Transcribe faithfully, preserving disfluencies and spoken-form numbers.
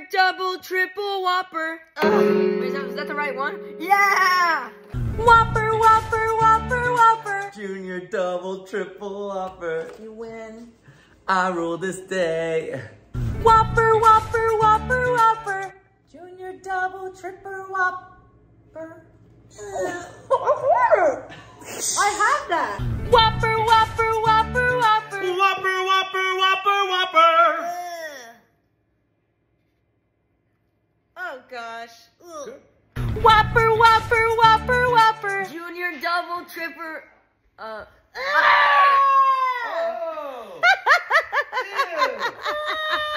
double, triple Whopper. Uh, wait, is that, is that the right one? Yeah! Whopper, Whopper, Whopper, Whopper. Junior double, triple Whopper. You win. I rule this day. Whopper, Whopper, Whopper, Whopper. Junior double, triple Whopper. I have that. Whopper, Whopper, Whopper, Whopper. Whopper, Whopper, Whopper, Whopper. Oh gosh. Ugh. Whopper, Whopper, Whopper, Whopper. Junior double, triple. Uh. Oh. Ew.